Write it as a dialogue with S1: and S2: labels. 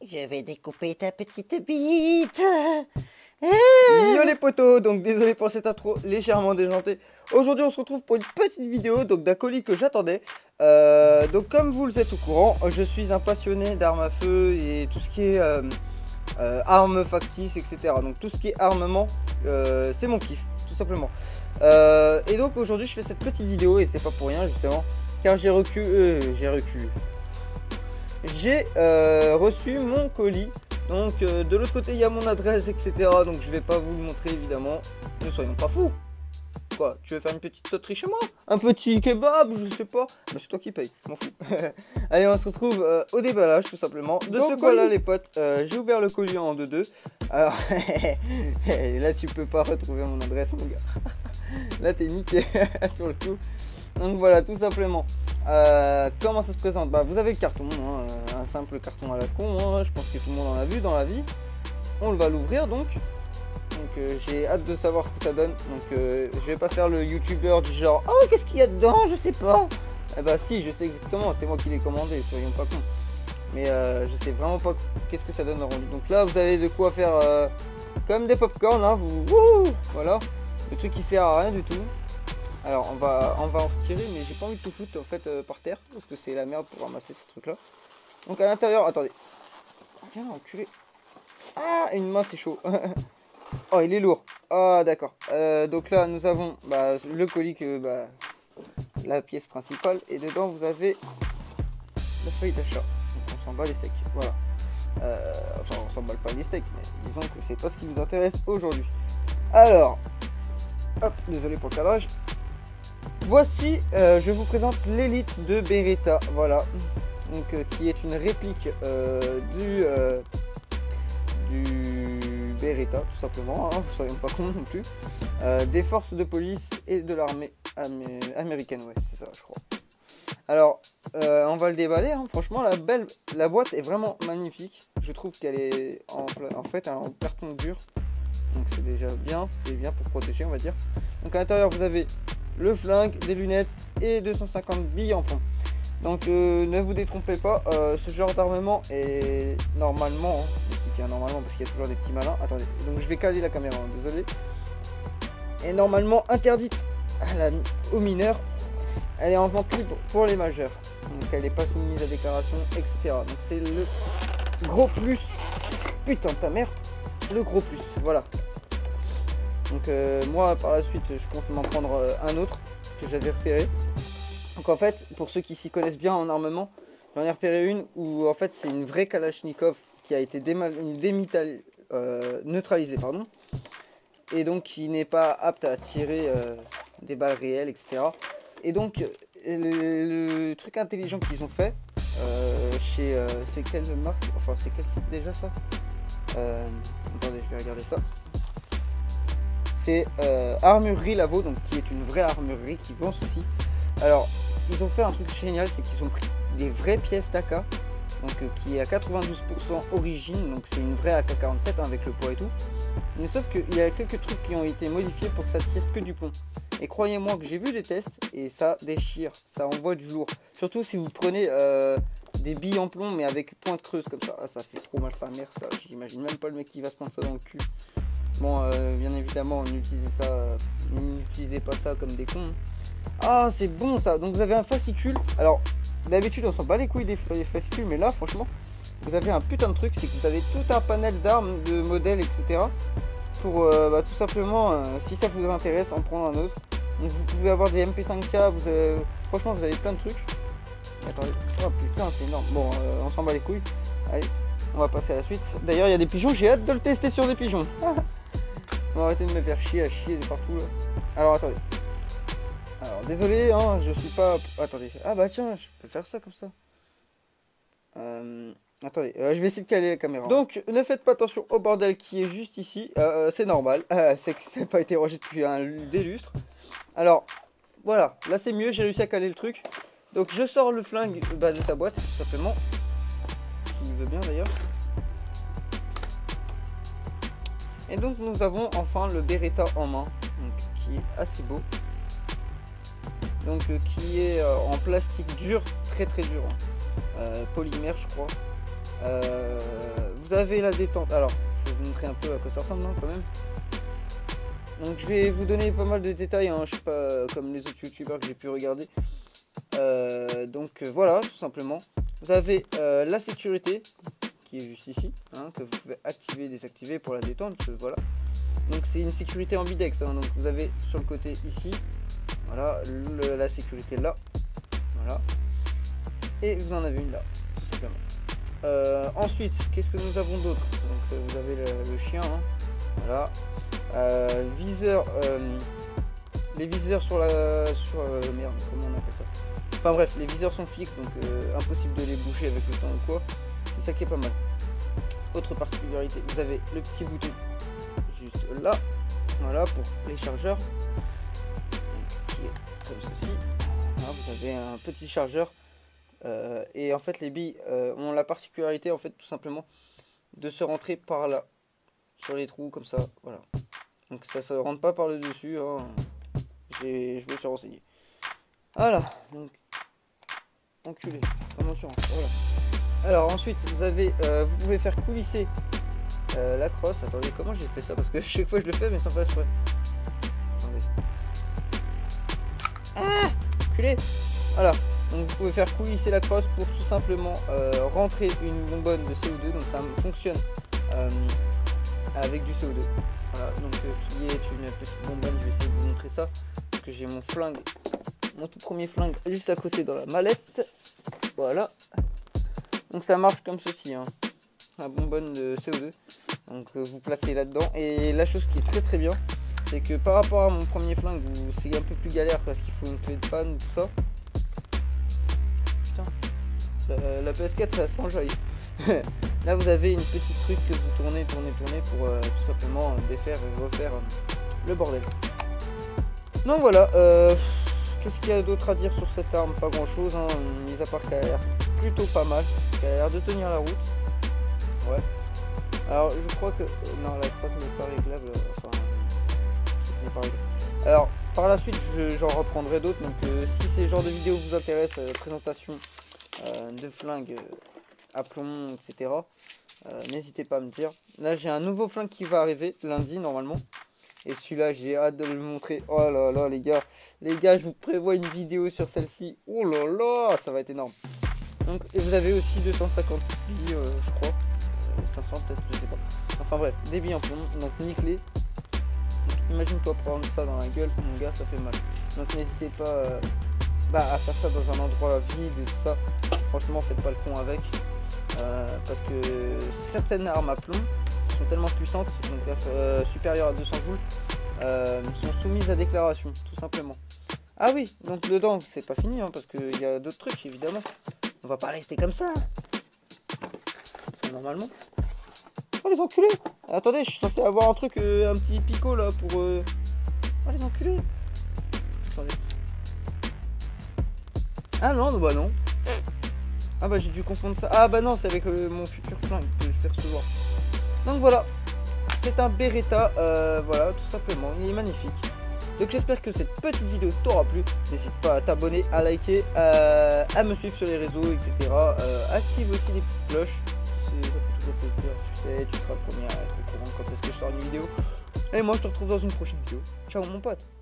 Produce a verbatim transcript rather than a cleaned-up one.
S1: Je vais découper ta petite bite.
S2: Yo les potos, donc désolé pour cette intro légèrement déjantée. Aujourd'hui on se retrouve pour une petite vidéo donc d'un colis que j'attendais. euh, Donc comme vous le êtes au courant, je suis un passionné d'armes à feu et tout ce qui est euh, euh, armes factices, et cetera. Donc tout ce qui est armement, euh, c'est mon kiff, tout simplement. euh, Et donc aujourd'hui je fais cette petite vidéo et c'est pas pour rien justement, car j'ai recu... Euh, j'ai reculé. J'ai euh, reçu mon colis. Donc euh, de l'autre côté il y a mon adresse, et cetera. Donc je vais pas vous le montrer évidemment. Ne soyons pas fous. Quoi, tu veux faire une petite sauterie chez moi? Un petit kebab, je sais pas. Bah c'est toi qui paye, je m'en fous. Allez, on se retrouve euh, au déballage tout simplement. De ce quoi là les potes, euh, j'ai ouvert le colis en deux deux. Alors là tu peux pas retrouver mon adresse mon gars. Là t'es niqué sur le coup. Donc voilà, tout simplement. Euh, comment ça se présente? Bah vous avez le carton, hein, un simple carton à la con, hein, je pense que tout le monde en a vu dans la vie. On va l'ouvrir donc. Donc euh, j'ai hâte de savoir ce que ça donne. Donc euh, je vais pas faire le youtubeur du genre oh qu'est-ce qu'il y a dedans, je sais pas. Eh bah si, je sais exactement, c'est moi qui l'ai commandé, soyons pas cons. Mais euh, je sais vraiment pas qu'est-ce que ça donne le rendu. Donc là vous avez de quoi faire euh, comme des popcorn, hein, vous, wouh, voilà. Le truc qui sert à rien du tout. Alors on va, on va en retirer, mais j'ai pas envie de tout foutre en fait euh, par terre parce que c'est la merde pour ramasser ces trucs là. Donc à l'intérieur, attendez. Viens enculé. Ah, une main c'est chaud. Oh il est lourd. Ah d'accord. Euh, donc là nous avons bah, le colis que bah, la pièce principale et dedans vous avez la feuille d'achat. Donc on s'en bat les steaks. Voilà. Euh, enfin on s'en bat pas les steaks, mais disons que c'est pas ce qui nous intéresse aujourd'hui. Alors, hop, désolé pour le cadrage. Voici, euh, je vous présente l'élite de Beretta, voilà, donc euh, qui est une réplique euh, du, euh, du Beretta, tout simplement, hein, soyons pas cons non plus, euh, des forces de police et de l'armée amé américaine, ouais, c'est ça, je crois. Alors, euh, on va le déballer, hein. Franchement, la belle, la boîte est vraiment magnifique, je trouve qu'elle est en, en fait en carton dur, donc c'est déjà bien, c'est bien pour protéger, on va dire. Donc à l'intérieur, vous avez le flingue, des lunettes et deux cent cinquante billes en plomb. Donc euh, ne vous détrompez pas, euh, ce genre d'armement est normalement, hein, je dis bien normalement parce qu'il y a toujours des petits malins. Attendez, donc je vais caler la caméra, hein, désolé. Est normalement interdite à la, aux mineurs. Elle est en vente libre pour les majeurs. Donc elle n'est pas soumise à déclaration, et cetera. Donc c'est le gros plus. Putain de ta mère, le gros plus, voilà. Donc euh, moi par la suite je compte m'en prendre euh, un autre que j'avais repéré. Donc en fait pour ceux qui s'y connaissent bien en armement, j'en ai repéré une où en fait c'est une vraie Kalachnikov qui a été démétal, euh, neutralisée pardon, et donc qui n'est pas apte à tirer euh, des balles réelles, et cetera. Et donc le, le truc intelligent qu'ils ont fait euh, chez euh, c'est quelle marque, enfin c'est quel site déjà ça, euh, attendez je vais regarder ça. C'est euh, Armurerie Lavo, donc qui est une vraie armurerie qui vend ceci. Alors, ils ont fait un truc génial, c'est qu'ils ont pris des vraies pièces d'A K, donc euh, qui est à quatre-vingt-douze pour cent origine, donc c'est une vraie A K quarante-sept hein, avec le poids et tout. Mais sauf qu'il y a quelques trucs qui ont été modifiés pour que ça tire que du plomb. Et croyez-moi que j'ai vu des tests et ça déchire, ça envoie du lourd. Surtout si vous prenez euh, des billes en plomb mais avec pointe creuse comme ça. Ah, ça fait trop mal sa mère ça, j'imagine même pas le mec qui va se prendre ça dans le cul. Bon, euh, bien évidemment, n'utilisez ça, n'utilisez pas ça comme des cons. Ah, c'est bon ça. Donc vous avez un fascicule. Alors, d'habitude, on s'en bat les couilles des, des fascicules, mais là, franchement, vous avez un putain de truc, c'est que vous avez tout un panel d'armes, de modèles, et cetera. Pour euh, bah, tout simplement, euh, si ça vous intéresse, en prendre un autre. Donc vous pouvez avoir des M P cinq K. Vous avez, franchement, vous avez plein de trucs. Attendez. Oh putain, c'est énorme. Bon, euh, on s'en bat les couilles. Allez, on va passer à la suite. D'ailleurs, il y a des pigeons. J'ai hâte de le tester sur des pigeons. On va arrêter de me faire chier à chier de partout là. Alors attendez. Alors désolé hein, je suis pas... Attendez. Ah bah tiens, je peux faire ça comme ça. Euh... Attendez, euh, je vais essayer de caler la caméra. Donc ne faites pas attention au bordel qui est juste ici. Euh, c'est normal. Euh, c'est que ça n'a pas été rangé depuis un des lustres. Alors voilà, là c'est mieux, j'ai réussi à caler le truc. Donc je sors le flingue bah, de sa boîte, tout simplement. S'il veut bien d'ailleurs. Et donc nous avons enfin le Beretta en main, donc, qui est assez beau, donc euh, qui est euh, en plastique dur, très très dur, hein. euh, polymère je crois, euh, vous avez la détente. Alors, je vais vous montrer un peu à quoi ça ressemble, hein, quand même. Donc, je vais vous donner pas mal de détails, hein, je sais pas, comme les autres youtubeurs que j'ai pu regarder. Euh, donc, euh, voilà, tout simplement. Vous avez euh, la sécurité, qui est juste ici, hein, que vous pouvez activer et désactiver pour la détente, voilà. Donc, c'est une sécurité ambidex, hein, donc vous avez sur le côté ici, voilà, le, la sécurité là, voilà. Et vous en avez une là, tout simplement. Euh, ensuite, qu'est-ce que nous avons d'autre? Donc, euh, vous avez le, le chien, hein, voilà. Euh, viseur, euh, les viseurs sur la, sur euh, merde, comment on appelle ça? Enfin bref, les viseurs sont fixes, donc euh, impossible de les bouger avec le temps ou quoi. C'est ça qui est pas mal. Autre particularité, vous avez le petit bouton juste là, voilà, pour les chargeurs, donc, qui est comme ceci. Voilà, vous avez un petit chargeur. Euh, et en fait les billes euh, ont la particularité en fait tout simplement de se rentrer par là sur les trous comme ça, voilà, donc ça se rentre pas par le dessus, hein. Je me suis renseigné, voilà, donc enculé, comment tu rentres, voilà. Alors ensuite vous avez euh, vous pouvez faire coulisser euh, la crosse. Attendez, comment j'ai fait ça, parce que chaque fois je le fais mais sans faire exprès. Attendez. Ah, enculé, voilà. Donc vous pouvez faire coulisser la crosse pour tout simplement euh, rentrer une bonbonne de C O deux. Donc ça fonctionne euh, avec du C O deux. Voilà, donc euh, qui est une petite bonbonne. Je vais essayer de vous montrer ça. Parce que j'ai mon flingue, mon tout premier flingue juste à côté dans la mallette. Voilà. Donc ça marche comme ceci, hein. La bonbonne de C O deux. Donc euh, vous placez là-dedans. Et la chose qui est très très bien, c'est que par rapport à mon premier flingue où c'est un peu plus galère parce qu'il faut une clé de panne, tout ça. La, la P S quatre ça s'enjaille. Là vous avez une petite truc que vous tournez, tournez, tournez pour euh, tout simplement euh, défaire et refaire euh, le bordel. Donc voilà, euh, qu'est-ce qu'il y a d'autre à dire sur cette arme? Pas grand chose, hein, mis à part qu'elle a l'air plutôt pas mal, qu'elle a l'air de tenir la route. Ouais. Alors je crois que... Euh, non, la crosse n'est pas réglable, euh, enfin... n'est pas réglable. Alors par la suite j'en je, reprendrai d'autres, donc euh, si ces genres de vidéos vous intéressent, euh, présentation Euh, de flingues euh, à plomb, et cetera. Euh, N'hésitez pas à me dire. Là, j'ai un nouveau flingue qui va arriver lundi normalement. Et celui-là, j'ai hâte de le montrer. Oh là là, les gars, les gars, je vous prévois une vidéo sur celle-ci. Oh là là, ça va être énorme. Donc, et vous avez aussi deux cent cinquante billes, euh, je crois. Euh, cinq cents peut-être, je sais pas. Enfin bref, des billes en plomb, donc nickelé. Donc, imagine-toi prendre ça dans la gueule, mon gars, ça fait mal. Donc, n'hésitez pas. Euh, Bah, à faire ça dans un endroit vide et tout ça. Franchement, faites pas le con avec, euh, parce que certaines armes à plomb sont tellement puissantes, donc euh, supérieures à deux cents joules, euh, sont soumises à déclaration, tout simplement. Ah oui, donc dedans c'est pas fini, hein, parce qu'il y a d'autres trucs évidemment. On va pas rester comme ça, enfin, normalement. Oh les enculés, attendez, je suis censé avoir un truc, euh, un petit picot là pour... Euh... Oh les enculés. Attendez. Ah non, bah non. Ah bah j'ai dû confondre ça. Ah bah non, c'est avec euh, mon futur flingue que je vais recevoir. Donc voilà, c'est un Beretta, euh, voilà, tout simplement, il est magnifique. Donc j'espère que cette petite vidéo t'aura plu. N'hésite pas à t'abonner, à liker, à, à me suivre sur les réseaux, et cetera. Euh, active aussi les petites cloches, ça fait toujours plaisir, tu sais, tu seras le premier à être au courant quand est-ce que je sors une vidéo. Et moi je te retrouve dans une prochaine vidéo. Ciao mon pote.